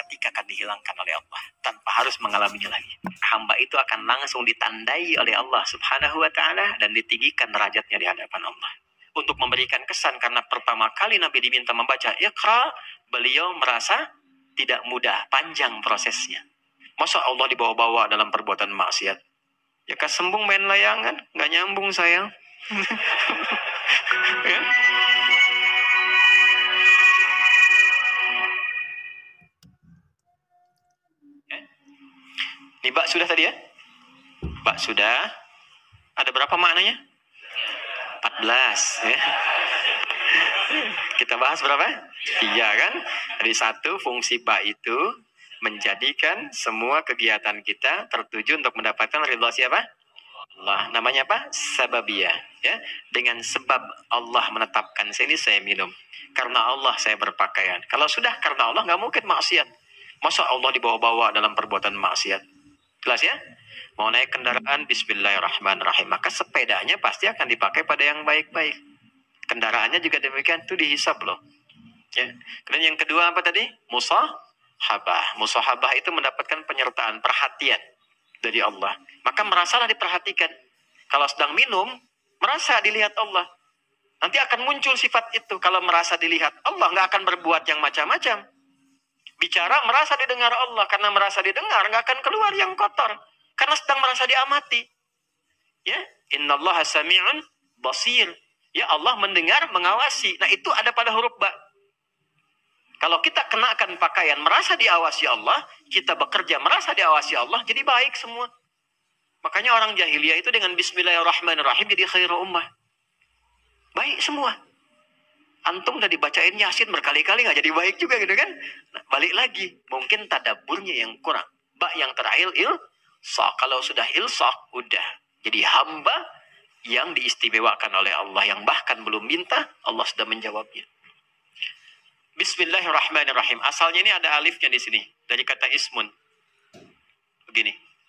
seketika akan dihilangkan oleh Allah tanpa harus mengalaminya lagi. Hamba itu akan langsung ditandai oleh Allah Subhanahu wa Ta'ala dan ditinggikan derajatnya di hadapan Allah. Untuk memberikan kesan, karena pertama kali Nabi diminta membaca Iqra, beliau merasa tidak mudah, panjang prosesnya. Masa Allah dibawa-bawa dalam perbuatan maksiat? Ya kesembung main layangan, nggak nyambung sayang. Ya. Ini bak sudah tadi ya? Bak sudah. Ada berapa maknanya? 14 ya. Kita bahas berapa? 3 kan? Jadi 1, fungsi ba itu menjadikan semua kegiatan kita tertuju untuk mendapatkan ridha siapa? Allah. Namanya apa? Sababiyah. Ya, dengan sebab Allah menetapkan ini saya minum. Karena Allah saya berpakaian. Kalau sudah karena Allah nggak mungkin maksiat. Masa Allah dibawa-bawa dalam perbuatan maksiat? Jelas ya? Mau naik kendaraan, bismillahirrahmanirrahim. Maka sepedanya pasti akan dipakai pada yang baik-baik. Kendaraannya juga demikian, itu dihisab loh. Ya. Kemudian yang kedua apa tadi? Musahabah. Musahabah itu mendapatkan penyertaan, perhatian dari Allah. Maka merasalah diperhatikan. Kalau sedang minum, merasa dilihat Allah. Nanti akan muncul sifat itu. Kalau merasa dilihat Allah, nggak akan berbuat yang macam-macam. Bicara merasa didengar Allah. Karena merasa didengar, nggak akan keluar yang kotor. Karena sedang merasa diamati. Ya, innallaha sami'un basir. Ya, Allah mendengar, mengawasi. Nah, itu ada pada huruf ba. Kalau kita kenakan pakaian merasa diawasi Allah, kita bekerja merasa diawasi Allah, jadi baik semua. Makanya orang jahiliyah itu dengan bismillahirrahmanirrahim jadi khairu ummah. Baik semua. Antum udah dibacain Yasin berkali-kali nggak jadi baik juga gitu kan? Nah, balik lagi, mungkin tadaburnya yang kurang. Ba yang terakhir ilsaq. Kalau sudah ilsaq, udah jadi hamba yang diistimewakan oleh Allah, yang bahkan belum minta, Allah sudah menjawabnya. Bismillahirrahmanirrahim. Asalnya ini ada alifnya di sini dari kata ismun. Begini.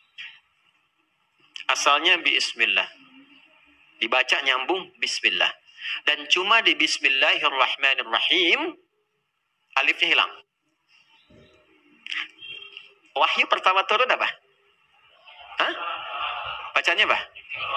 Asalnya bismillah. Dibaca nyambung bismillah. Dan cuma di bismillahirrahmanirrahim alifnya hilang. Wahyu pertama turun apa? Hah? Bacanya apa?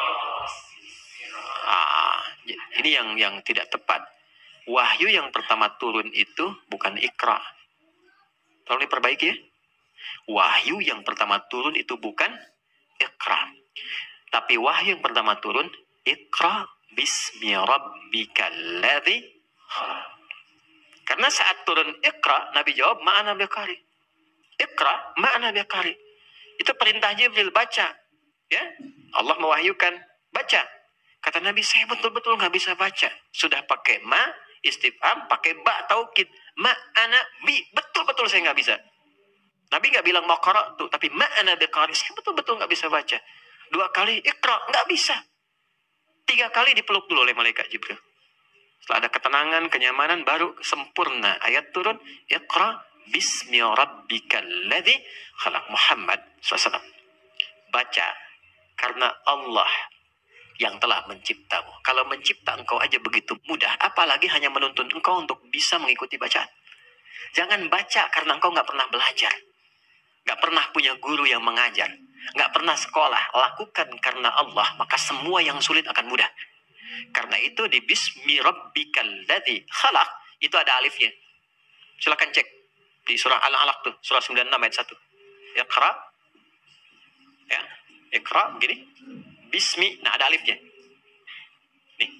Ini yang tidak tepat. Wahyu yang pertama turun itu bukan Iqra. Tolong diperbaiki ya. Wahyu yang pertama turun itu bukan Iqra. Tapi wahyu yang pertama turun Iqra bismi rabbikal ladzi khalaq. Karena saat turun Iqra, Nabi jawab ma'ana biqari. Iqra ma'ana biqari. Itu perintah Jibril, baca. Ya, Allah mewahyukan, baca. Kata Nabi, saya betul-betul nggak bisa baca. Sudah pakai ma, istifham, pakai ba, taukid. Ma, ana, bi. Betul-betul saya nggak bisa. Nabi nggak bilang mau qara'tu, tapi ma, ana, biqari. Saya betul-betul nggak bisa baca. 2 kali, iqra, nggak bisa. 3 kali dipeluk dulu oleh malaikat Jibril. Setelah ada ketenangan, kenyamanan, baru sempurna. Ayat turun, iqra, bismi rabbikal ladzi khalaq. Muhammad SAW. Baca, karena Allah yang telah menciptamu. Kalau mencipta engkau aja begitu mudah, apalagi hanya menuntun engkau untuk bisa mengikuti bacaan. Jangan baca karena engkau nggak pernah belajar, nggak pernah punya guru yang mengajar, nggak pernah sekolah. Lakukan karena Allah, maka semua yang sulit akan mudah. Karena itu di bismi rabbikal ladzi khalaq itu ada alifnya. Silakan cek di surah Al-Alaq tuh, surah 96 ayat 1. Iqra, ya, Iqra begini. Bismi, nah ada alifnya. Nih.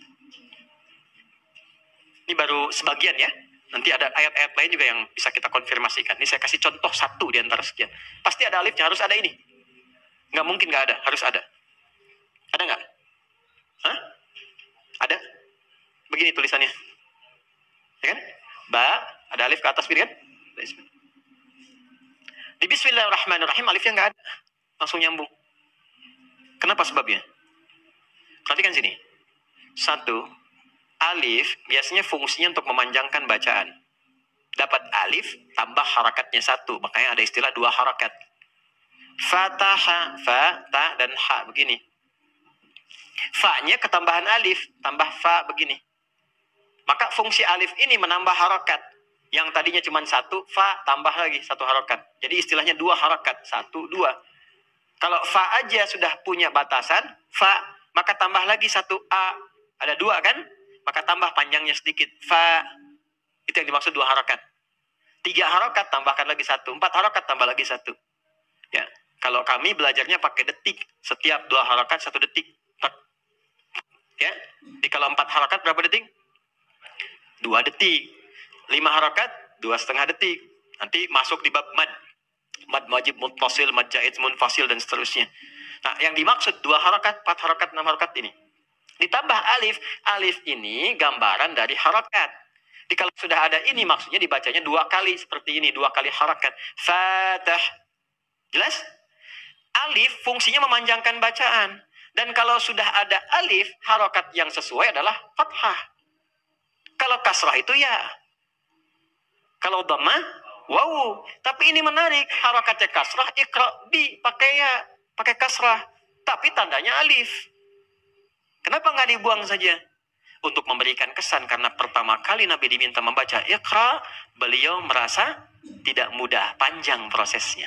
Ini baru sebagian ya. Nanti ada ayat-ayat lain juga yang bisa kita konfirmasikan. Ini saya kasih contoh 1 di antara sekian. Pasti ada alifnya, harus ada ini. Nggak mungkin nggak ada, harus ada. Ada nggak? Hah? Ada? Begini tulisannya. Ya kan? Ba, ada alif ke atas begini kan? Di bismillahirrahmanirrahim alifnya nggak ada. Langsung nyambung. Kenapa sebabnya? Perhatikan sini. 1, alif biasanya fungsinya untuk memanjangkan bacaan. Dapat alif, tambah harakatnya 1. Makanya ada istilah 2 harakat. Fataha, fa, ta, dan ha. Begini. Fa-nya ketambahan alif, tambah fa begini. Maka fungsi alif ini menambah harakat. Yang tadinya cuma satu, fa tambah lagi satu harokat. Jadi istilahnya dua harokat, satu, dua. Kalau fa aja sudah punya batasan, fa, maka tambah lagi satu a. Ada dua kan? Maka tambah panjangnya sedikit. Fa, itu yang dimaksud dua harokat. 3 harokat tambahkan lagi satu. 4 harokat tambah lagi satu. Ya, kalau kami belajarnya pakai detik. Setiap 2 harokat 1 detik. Ya, jadi kalau 4 harokat berapa detik? 2 detik. 5 harokat 2,5 detik. Nanti masuk di bab mad. Mad wajib muttasil, mad jaiz munfasil dan seterusnya. Nah, yang dimaksud 2 harokat, 4 harokat, 6 harokat ini. Ditambah alif. Alif ini gambaran dari harokat. Jadi kalau sudah ada ini maksudnya dibacanya 2 kali seperti ini, 2 kali harakat. Fatah. Jelas? Alif fungsinya memanjangkan bacaan. Dan kalau sudah ada alif, harakat yang sesuai adalah fathah. Kalau kasrah itu ya. Kalau dhammah, wow. Tapi ini menarik, harakatnya kasrah, iqra bi pakai ya, pakai kasrah. Tapi tandanya alif. Kenapa nggak dibuang saja? Untuk memberikan kesan, karena pertama kali Nabi diminta membaca Iqra, beliau merasa tidak mudah, panjang prosesnya.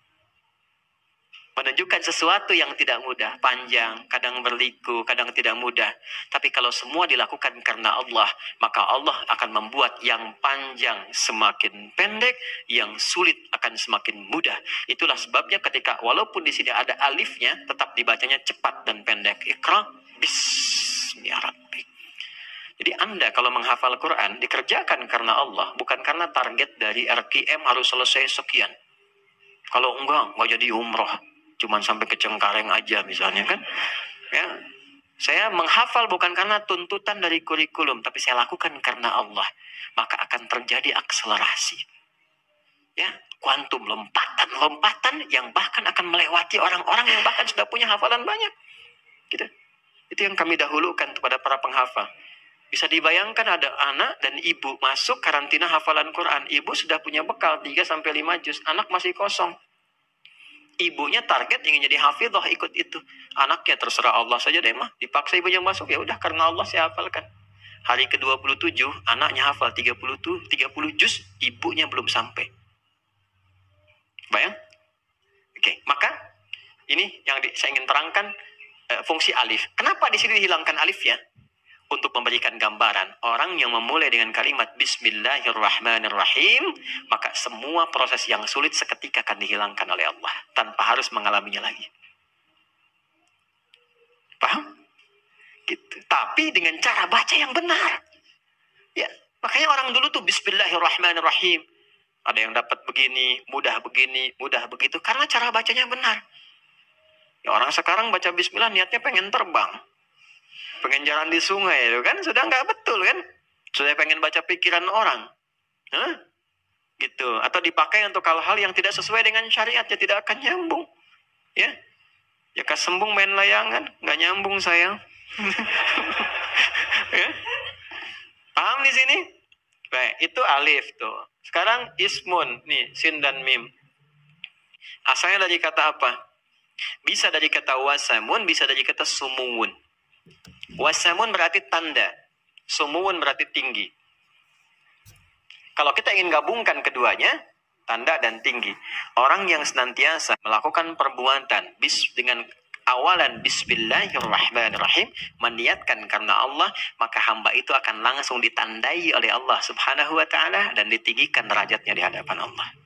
Menunjukkan sesuatu yang tidak mudah, panjang, kadang berliku, kadang tidak mudah. Tapi kalau semua dilakukan karena Allah, maka Allah akan membuat yang panjang semakin pendek, yang sulit akan semakin mudah. Itulah sebabnya ketika walaupun di sini ada alifnya, tetap dibacanya cepat dan pendek. Iqra bismillahirrahmanirrahim. Jadi Anda kalau menghafal Quran dikerjakan karena Allah, bukan karena target dari RKM harus selesai sekian. Kalau enggak jadi umroh, cuman sampai ke Cengkareng aja misalnya kan. Ya, saya menghafal bukan karena tuntutan dari kurikulum, tapi saya lakukan karena Allah. Maka akan terjadi akselerasi. Ya, kuantum, lompatan yang bahkan akan melewati orang-orang yang bahkan sudah punya hafalan banyak. Gitu. Itu yang kami dahulukan kepada para penghafal. Bisa dibayangkan ada anak dan ibu masuk karantina hafalan Quran. Ibu sudah punya bekal 3-5 juz. Anak masih kosong. Ibunya target ingin jadi hafidhah, ikut itu. Anaknya terserah Allah saja deh mah. Dipaksa ibunya masuk, ya udah karena Allah saya hafalkan. Hari ke-27 anaknya hafal 30 juz, ibunya belum sampai. Bayang? Oke, maka ini yang saya ingin terangkan fungsi alif. Kenapa di sini dihilangkan alif ya? Untuk memberikan gambaran, orang yang memulai dengan kalimat Bismillahirrahmanirrahim, maka semua proses yang sulit seketika akan dihilangkan oleh Allah tanpa harus mengalaminya lagi. Paham? Gitu. Tapi dengan cara baca yang benar. Ya, makanya orang dulu tuh Bismillahirrahmanirrahim. Ada yang dapat begini, mudah begitu, karena cara bacanya benar. Ya, orang sekarang baca Bismillah niatnya pengen terbang. Pengen jalan di sungai itu kan sudah nggak betul kan, sudah pengen baca pikiran orang, gitu, atau dipakai untuk hal-hal yang tidak sesuai dengan syariat, ya tidak akan nyambung, ya kasembung main layangan nggak nyambung sayang. Ya? Paham di sini? Baik, itu alif tuh. Sekarang ismun nih, sin dan mim. Asalnya dari kata apa? Bisa dari kata wasamun, bisa dari kata sumuun. Wasamun berarti tanda, sumuun berarti tinggi. Kalau kita ingin gabungkan keduanya, tanda dan tinggi. Orang yang senantiasa melakukan perbuatan dengan awalan Bismillahirrahmanirrahim, meniatkan karena Allah, maka hamba itu akan langsung ditandai oleh Allah Subhanahu wa ta'ala dan ditinggikan derajatnya di hadapan Allah.